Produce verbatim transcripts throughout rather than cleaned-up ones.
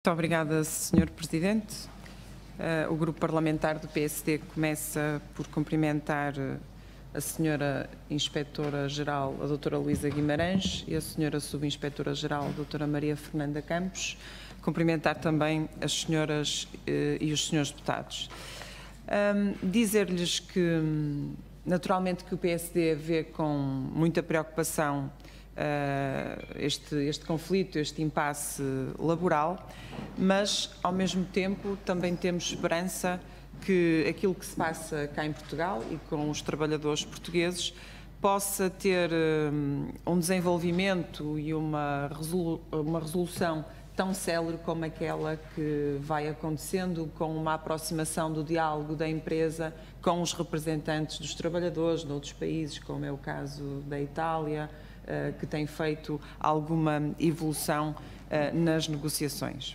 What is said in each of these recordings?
Muito obrigada, senhor Presidente. Uh, o Grupo Parlamentar do P S D começa por cumprimentar a senhora Inspetora-Geral, a doutora Luísa Guimarães, e a senhora Subinspetora-Geral, a doutora Maria Fernanda Campos. Cumprimentar também as senhoras uh, e os senhores deputados. Um, Dizer-lhes que, naturalmente, que o P S D vê com muita preocupação Uh, este, este conflito, este impasse laboral, mas, ao mesmo tempo, também temos esperança que aquilo que se passa cá em Portugal e com os trabalhadores portugueses possa ter um, um desenvolvimento e uma, resolu uma resolução tão célere como aquela que vai acontecendo com uma aproximação do diálogo da empresa com os representantes dos trabalhadores noutros países, como é o caso da Itália, que tem feito alguma evolução nas negociações.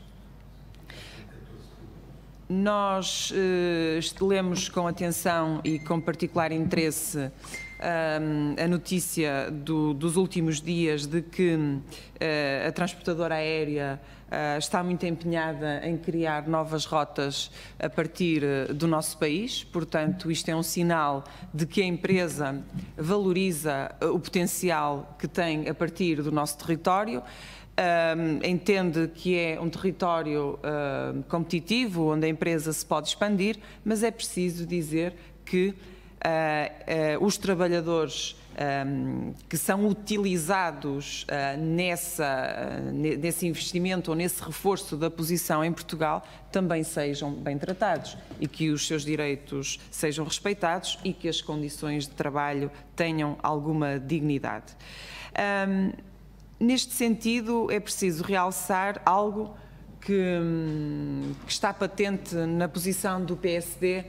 Nós uh, lemos com atenção e com particular interesse um, a notícia do, dos últimos dias de que uh, a transportadora aérea uh, está muito empenhada em criar novas rotas a partir uh, do nosso país. Portanto, isto é um sinal de que a empresa valoriza uh, o potencial que tem a partir do nosso território. Um, entende que é um território uh, competitivo, onde a empresa se pode expandir, mas é preciso dizer que uh, uh, os trabalhadores um, que são utilizados uh, nessa, uh, nesse investimento ou nesse reforço da posição em Portugal também sejam bem tratados e que os seus direitos sejam respeitados e que as condições de trabalho tenham alguma dignidade. Um, Neste sentido, é preciso realçar algo que, que está patente na posição do P S D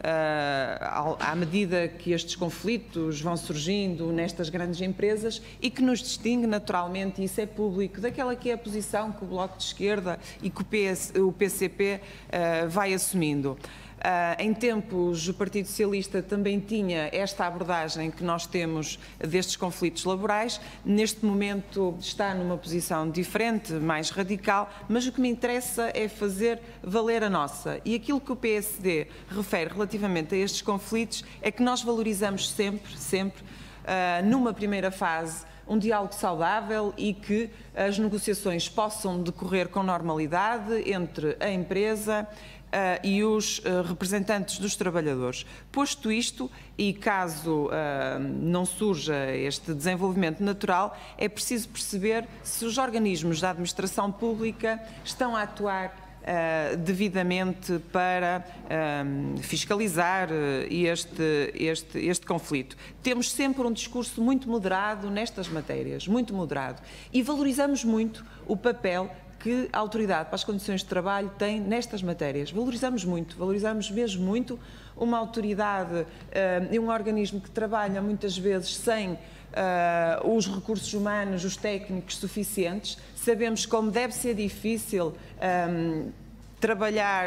uh, à medida que estes conflitos vão surgindo nestas grandes empresas e que nos distingue naturalmente, e isso é público, daquela que é a posição que o Bloco de Esquerda e que o, P S, o P C P uh, vai assumindo. Uh, em tempos, o Partido Socialista também tinha esta abordagem que nós temos destes conflitos laborais. Neste momento está numa posição diferente, mais radical, mas o que me interessa é fazer valer a nossa. E aquilo que o P S D refere relativamente a estes conflitos é que nós valorizamos sempre, sempre, uh, numa primeira fase, um diálogo saudável e que as negociações possam decorrer com normalidade entre a empresa Uh, e os uh, representantes dos trabalhadores. Posto isto, e caso uh, não surja este desenvolvimento natural, é preciso perceber se os organismos da administração pública estão a atuar Uh, devidamente para um, fiscalizar uh, este, este, este conflito. Temos sempre um discurso muito moderado nestas matérias, muito moderado, e valorizamos muito o papel que a Autoridade para as Condições de Trabalho tem nestas matérias. Valorizamos muito, valorizamos mesmo muito uma autoridade uh, e um organismo que trabalha muitas vezes sem Uh, os recursos humanos, os técnicos suficientes. Sabemos como deve ser difícil um, trabalhar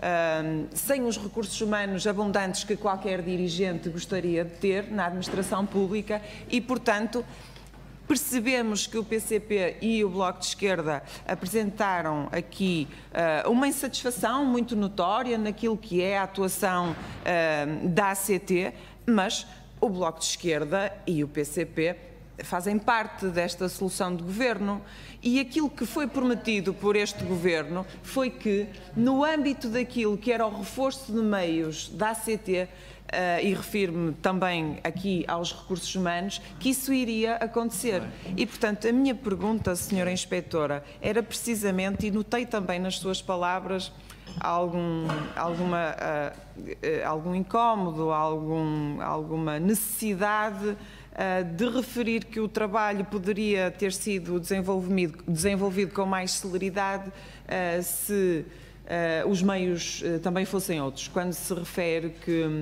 um, sem os recursos humanos abundantes que qualquer dirigente gostaria de ter na administração pública e, portanto, percebemos que o P C P e o Bloco de Esquerda apresentaram aqui uh, uma insatisfação muito notória naquilo que é a atuação uh, da A C T, mas o Bloco de Esquerda e o P C P fazem parte desta solução de governo e aquilo que foi prometido por este governo foi que, no âmbito daquilo que era o reforço de meios da A C T, Uh, e refiro-me também aqui aos recursos humanos, que isso iria acontecer. E, portanto, a minha pergunta, senhora Inspetora, era precisamente, e notei também nas suas palavras algum, alguma, uh, uh, algum incómodo, algum, alguma necessidade uh, de referir que o trabalho poderia ter sido desenvolvido, desenvolvido com mais celeridade uh, se uh, os meios uh, também fossem outros. Quando se refere que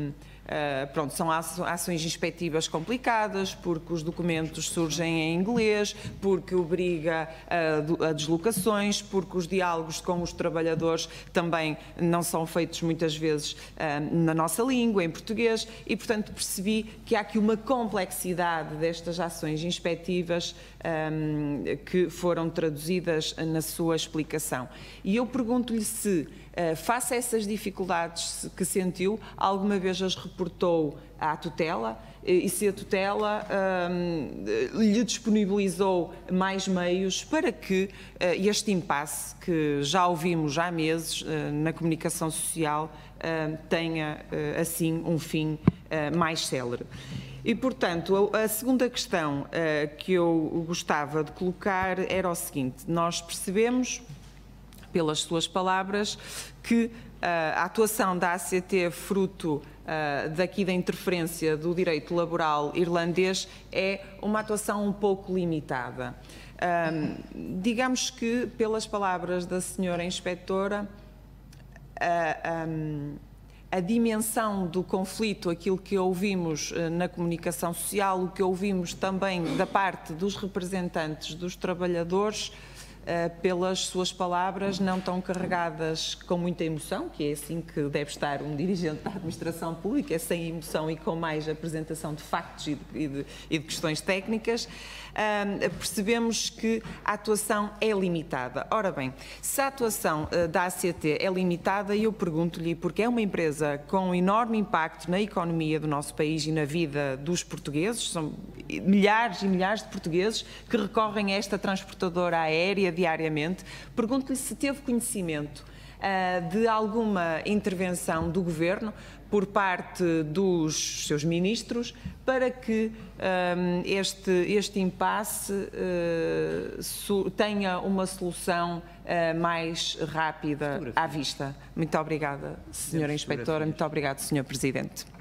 uh, pronto, são ações inspectivas complicadas, porque os documentos surgem em inglês, porque obriga a, a deslocações, porque os diálogos com os trabalhadores também não são feitos muitas vezes uh, na nossa língua, em português, e portanto percebi que há aqui uma complexidade destas ações inspectivas um, que foram traduzidas na sua explicação. E eu pergunto-lhe se, uh, face a essas dificuldades que sentiu, alguma vez as reportou à tutela e se a tutela um, lhe disponibilizou mais meios para que uh, este impasse, que já ouvimos há meses uh, na comunicação social, uh, tenha uh, assim um fim uh, mais célere. E, portanto, a, a segunda questão uh, que eu gostava de colocar era o seguinte: nós percebemos, pelas suas palavras, que uh, a atuação da A C T, fruto uh, daqui da interferência do direito laboral irlandês, é uma atuação um pouco limitada. Um, digamos que, pelas palavras da senhora inspetora, uh, um, a dimensão do conflito, aquilo que ouvimos uh, na comunicação social, o que ouvimos também da parte dos representantes dos trabalhadores, Uh, pelas suas palavras, não tão carregadas com muita emoção, que é assim que deve estar um dirigente da administração pública, é sem emoção e com mais apresentação de factos e de, e de, e de questões técnicas, uh, percebemos que a atuação é limitada. Ora bem, se a atuação uh, da A C T é limitada, eu pergunto-lhe, porque é uma empresa com um enorme impacto na economia do nosso país e na vida dos portugueses, são milhares e milhares de portugueses que recorrem a esta transportadora aérea diariamente, pergunto-lhe se teve conhecimento uh, de alguma intervenção do Governo por parte dos seus ministros para que um, este, este impasse uh, tenha uma solução uh, mais rápida à vista. Muito obrigada, senhora Inspetora, muito obrigado, senhor Presidente.